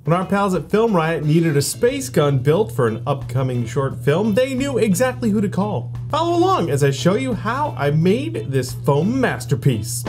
When our pals at Film Riot needed a space gun built for an upcoming short film, they knew exactly who to call. Follow along as I show you how I made this foam masterpiece.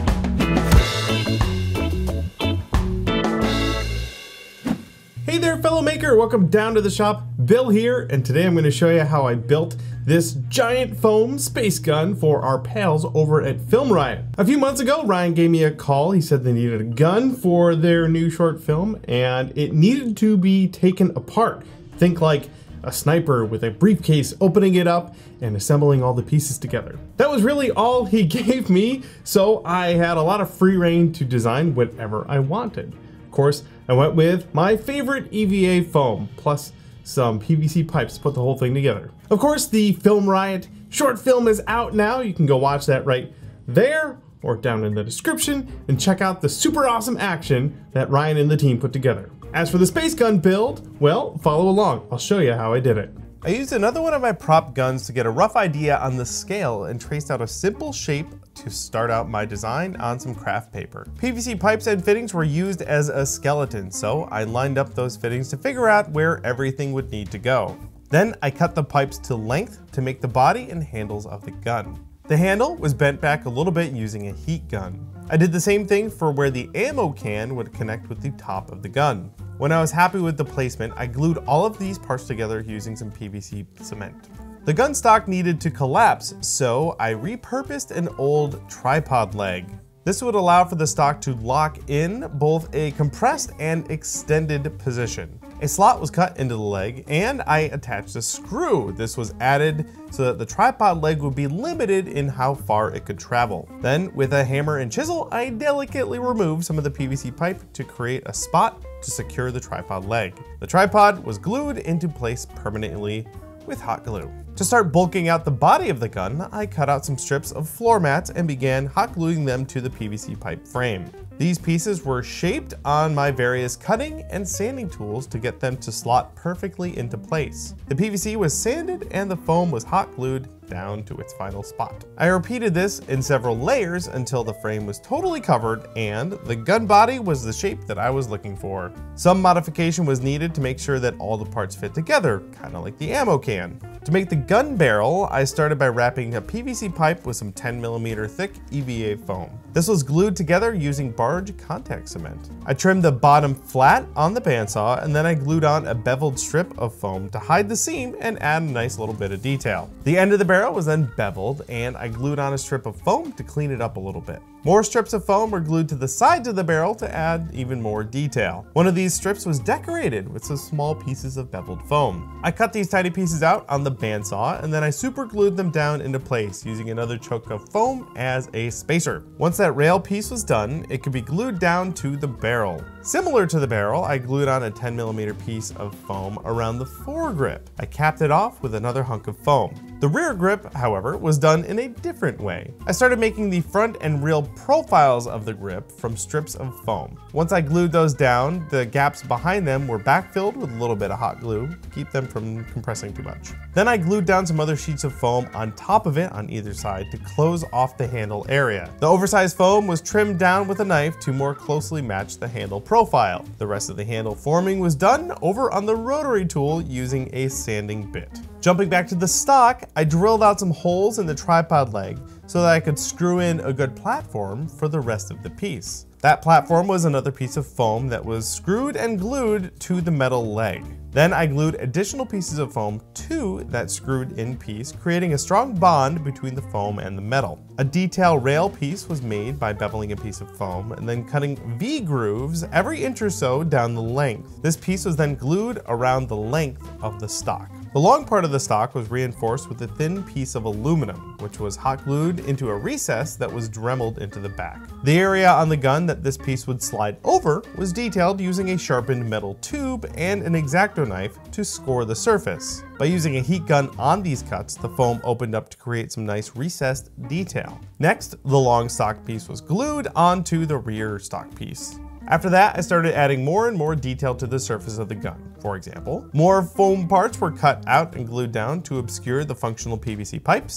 Hey there, fellow maker, welcome down to the shop. Bill here, and today I'm going to show you how I built this giant foam space gun for our pals over at Film Riot. A few months ago, Ryan gave me a call. He said they needed a gun for their new short film, and it needed to be taken apart. Think like a sniper with a briefcase, opening it up and assembling all the pieces together. That was really all he gave me, so I had a lot of free reign to design whatever I wanted. Of course, I went with my favorite EVA foam, plus some PVC pipes to put the whole thing together. Of course, the Film Riot short film is out now. You can go watch that right there or down in the description and check out the super awesome action that Ryan and the team put together. As for the space gun build, well, follow along. I'll show you how I did it. I used another one of my prop guns to get a rough idea on the scale and traced out a simple shape to start out my design on some craft paper. PVC pipes and fittings were used as a skeleton, so I lined up those fittings to figure out where everything would need to go. Then I cut the pipes to length to make the body and handles of the gun. The handle was bent back a little bit using a heat gun. I did the same thing for where the ammo can would connect with the top of the gun. When I was happy with the placement, I glued all of these parts together using some PVC cement. The gun stock needed to collapse, so I repurposed an old tripod leg. This would allow for the stock to lock in both a compressed and extended position. A slot was cut into the leg and I attached a screw. This was added so that the tripod leg would be limited in how far it could travel. Then with a hammer and chisel, I delicately removed some of the PVC pipe to create a spot to secure the tripod leg. The tripod was glued into place permanently with hot glue. To start bulking out the body of the gun, I cut out some strips of floor mats and began hot gluing them to the PVC pipe frame. These pieces were shaped on my various cutting and sanding tools to get them to slot perfectly into place. The PVC was sanded and the foam was hot glued down to its final spot. I repeated this in several layers until the frame was totally covered and the gun body was the shape that I was looking for. Some modification was needed to make sure that all the parts fit together, kind of like the ammo can. To make the gun barrel, I started by wrapping a PVC pipe with some 10mm thick EVA foam. This was glued together using barge contact cement. I trimmed the bottom flat on the bandsaw and then I glued on a beveled strip of foam to hide the seam and add a nice little bit of detail. The end of the barrel was then beveled and I glued on a strip of foam to clean it up a little bit. More strips of foam were glued to the sides of the barrel to add even more detail. One of these strips was decorated with some small pieces of beveled foam. I cut these tiny pieces out on the bandsaw and then I super glued them down into place using another chunk of foam as a spacer. Once that rail piece was done, it could be glued down to the barrel. Similar to the barrel, I glued on a 10mm piece of foam around the foregrip. I capped it off with another hunk of foam. The rear grip, however, was done in a different way. I started making the front and rear profiles of the grip from strips of foam. Once I glued those down, the gaps behind them were backfilled with a little bit of hot glue to keep them from compressing too much. Then I glued down some other sheets of foam on top of it on either side to close off the handle area. The oversized foam was trimmed down with a knife to more closely match the handle profile. The rest of the handle forming was done over on the rotary tool using a sanding bit. Jumping back to the stock, I drilled out some holes in the tripod leg so that I could screw in a good platform for the rest of the piece. That platform was another piece of foam that was screwed and glued to the metal leg. Then I glued additional pieces of foam to that screwed in piece, creating a strong bond between the foam and the metal. A detail rail piece was made by beveling a piece of foam and then cutting V grooves every inch or so down the length. This piece was then glued around the length of the stock. The long part of the stock was reinforced with a thin piece of aluminum, which was hot glued into a recess that was dremeled into the back. The area on the gun that this piece would slide over was detailed using a sharpened metal tube and an X-Acto knife to score the surface. By using a heat gun on these cuts, the foam opened up to create some nice recessed detail. Next, the long stock piece was glued onto the rear stock piece. After that, I started adding more and more detail to the surface of the gun. For example, more foam parts were cut out and glued down to obscure the functional PVC pipes.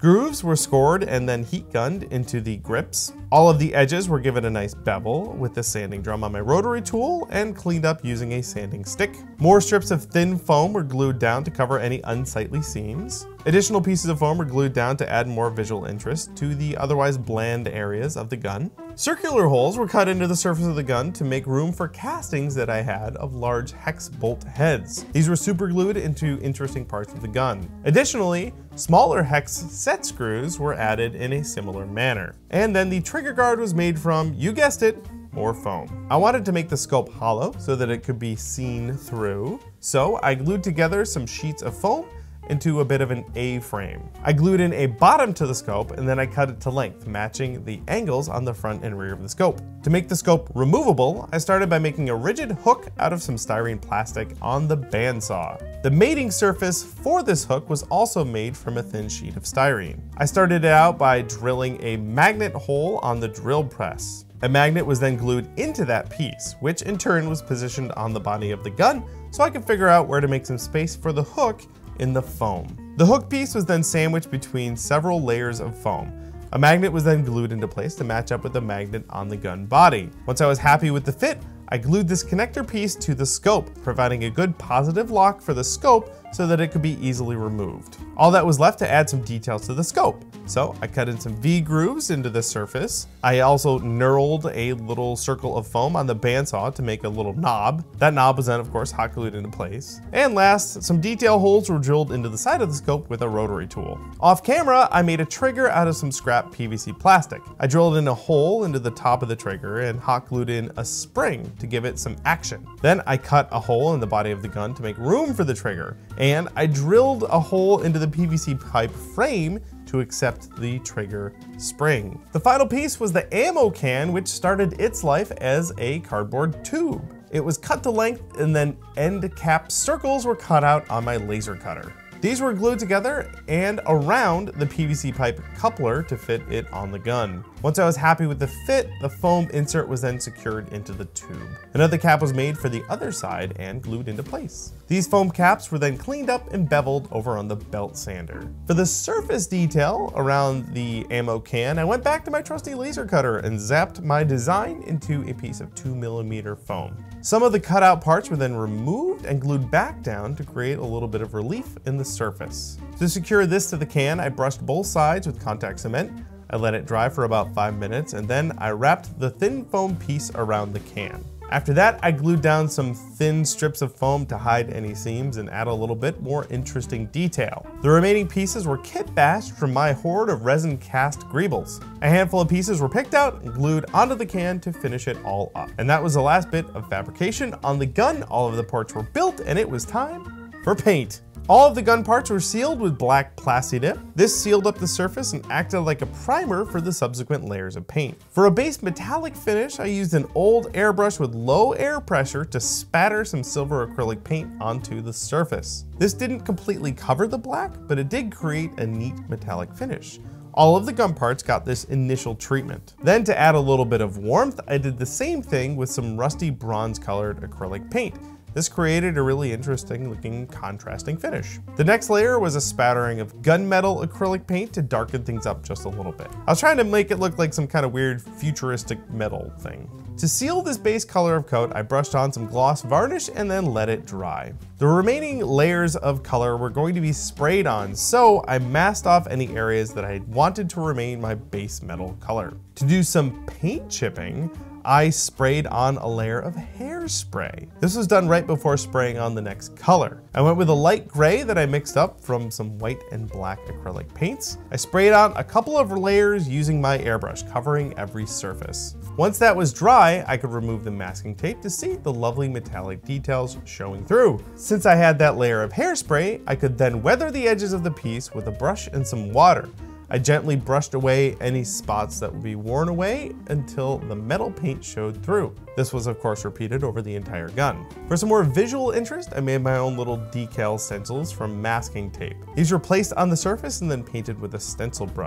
Grooves were scored and then heat gunned into the grips. All of the edges were given a nice bevel with the sanding drum on my rotary tool and cleaned up using a sanding stick. More strips of thin foam were glued down to cover any unsightly seams. Additional pieces of foam were glued down to add more visual interest to the otherwise bland areas of the gun. Circular holes were cut into the surface of the gun to make room for castings that I had of large hex bolt heads. These were super glued into interesting parts of the gun. Additionally, smaller hex set screws were added in a similar manner. And then the trigger guard was made from, you guessed it, more foam. I wanted to make the scope hollow so that it could be seen through. So I glued together some sheets of foam into a bit of an A-frame. I glued in a bottom to the scope and then I cut it to length, matching the angles on the front and rear of the scope. To make the scope removable, I started by making a rigid hook out of some styrene plastic on the bandsaw. The mating surface for this hook was also made from a thin sheet of styrene. I started it out by drilling a magnet hole on the drill press. A magnet was then glued into that piece, which in turn was positioned on the body of the gun so I could figure out where to make some space for the hook in the foam. The hook piece was then sandwiched between several layers of foam. A magnet was then glued into place to match up with the magnet on the gun body. Once I was happy with the fit, I glued this connector piece to the scope, providing a good positive lock for the scope so that it could be easily removed. All that was left to add some details to the scope. So I cut in some V grooves into the surface. I also knurled a little circle of foam on the bandsaw to make a little knob. That knob was then of course hot glued into place. And last, some detail holes were drilled into the side of the scope with a rotary tool. Off camera, I made a trigger out of some scrap PVC plastic. I drilled in a hole into the top of the trigger and hot glued in a spring to give it some action. Then I cut a hole in the body of the gun to make room for the trigger. And I drilled a hole into the PVC pipe frame to accept the trigger spring. The final piece was the ammo can, which started its life as a cardboard tube. It was cut to length and then end cap circles were cut out on my laser cutter. These were glued together and around the PVC pipe coupler to fit it on the gun. Once I was happy with the fit, the foam insert was then secured into the tube. Another cap was made for the other side and glued into place. These foam caps were then cleaned up and beveled over on the belt sander. For the surface detail around the ammo can, I went back to my trusty laser cutter and zapped my design into a piece of 2mm foam. Some of the cutout parts were then removed and glued back down to create a little bit of relief in the surface. To secure this to the can, I brushed both sides with contact cement. I let it dry for about 5 minutes and then I wrapped the thin foam piece around the can. After that, I glued down some thin strips of foam to hide any seams and add a little bit more interesting detail. The remaining pieces were kit bashed from my hoard of resin cast greebles. A handful of pieces were picked out and glued onto the can to finish it all up. And that was the last bit of fabrication on the gun. All of the parts were built and it was time for paint. All of the gun parts were sealed with black Plasti-Dip. This sealed up the surface and acted like a primer for the subsequent layers of paint. For a base metallic finish, I used an old airbrush with low air pressure to spatter some silver acrylic paint onto the surface. This didn't completely cover the black, but it did create a neat metallic finish. All of the gun parts got this initial treatment. Then to add a little bit of warmth, I did the same thing with some rusty bronze colored acrylic paint. This created a really interesting looking contrasting finish. The next layer was a spattering of gunmetal acrylic paint to darken things up just a little bit. I was trying to make it look like some kind of weird futuristic metal thing. To seal this base color of coat, I brushed on some gloss varnish and then let it dry. The remaining layers of color were going to be sprayed on, so I masked off any areas that I wanted to remain my base metal color. To do some paint chipping, I sprayed on a layer of hairspray. This was done right before spraying on the next color. I went with a light gray that I mixed up from some white and black acrylic paints. I sprayed on a couple of layers using my airbrush, covering every surface. Once that was dry, I could remove the masking tape to see the lovely metallic details showing through. Since I had that layer of hairspray, I could then weather the edges of the piece with a brush and some water. I gently brushed away any spots that would be worn away until the metal paint showed through. This was of course repeated over the entire gun. For some more visual interest, I made my own little decal stencils from masking tape. These were placed on the surface and then painted with a stencil brush.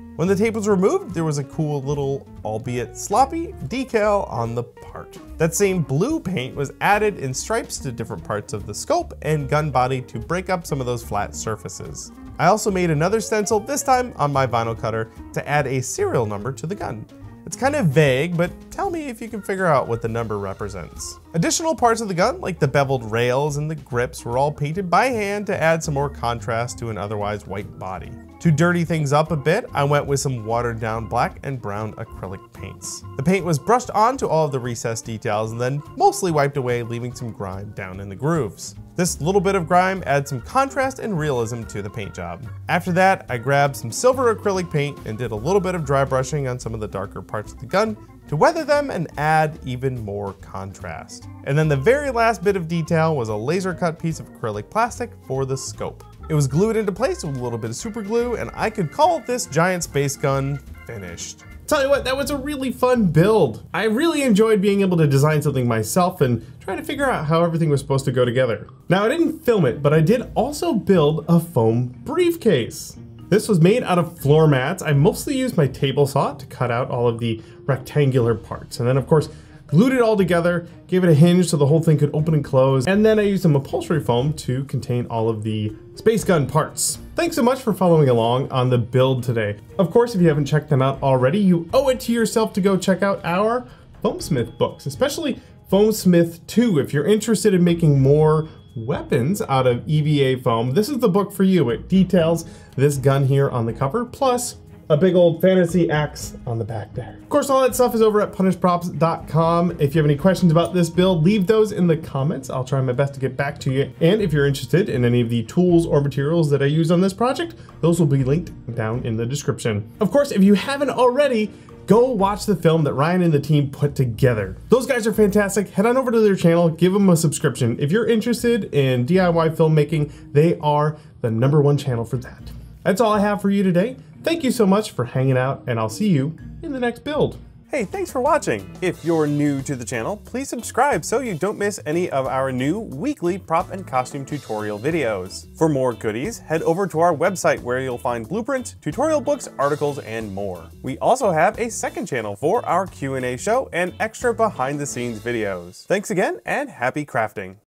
When the tape was removed, there was a cool little, albeit sloppy, decal on the part. That same blue paint was added in stripes to different parts of the scope and gun body to break up some of those flat surfaces. I also made another stencil, this time on my vinyl cutter, to add a serial number to the gun. It's kind of vague, but tell me if you can figure out what the number represents. Additional parts of the gun, like the beveled rails and the grips, were all painted by hand to add some more contrast to an otherwise white body. To dirty things up a bit, I went with some watered down black and brown acrylic paints. The paint was brushed onto all of the recessed details and then mostly wiped away, leaving some grime down in the grooves. This little bit of grime adds some contrast and realism to the paint job. After that, I grabbed some silver acrylic paint and did a little bit of dry brushing on some of the darker parts of the gun to weather them and add even more contrast. And then the very last bit of detail was a laser cut piece of acrylic plastic for the scope. It was glued into place with a little bit of super glue, and I could call this giant space gun finished. Tell you what, that was a really fun build. I really enjoyed being able to design something myself and try to figure out how everything was supposed to go together. Now, I didn't film it, but I did also build a foam briefcase. This was made out of floor mats. I mostly used my table saw to cut out all of the rectangular parts. And then of course, glued it all together, gave it a hinge so the whole thing could open and close, and then I used some upholstery foam to contain all of the space gun parts. Thanks so much for following along on the build today. Of course, if you haven't checked them out already, you owe it to yourself to go check out our Foamsmith books, especially Foamsmith 2. If you're interested in making more weapons out of EVA foam, this is the book for you. It details this gun here on the cover, plus a big old fantasy axe on the back there. Of course, all that stuff is over at punishprops.com. If you have any questions about this build, leave those in the comments. I'll try my best to get back to you. And if you're interested in any of the tools or materials that I use on this project, those will be linked down in the description. Of course, if you haven't already, go watch the film that Ryan and the team put together. Those guys are fantastic. Head on over to their channel, give them a subscription. If you're interested in DIY filmmaking, they are the #1 channel for that. That's all I have for you today. Thank you so much for hanging out, and I'll see you in the next build. Hey, thanks for watching. If you're new to the channel, please subscribe so you don't miss any of our new weekly prop and costume tutorial videos. For more goodies, head over to our website where you'll find blueprints, tutorial books, articles, and more. We also have a second channel for our Q&A show and extra behind the scenes videos. Thanks again, and happy crafting.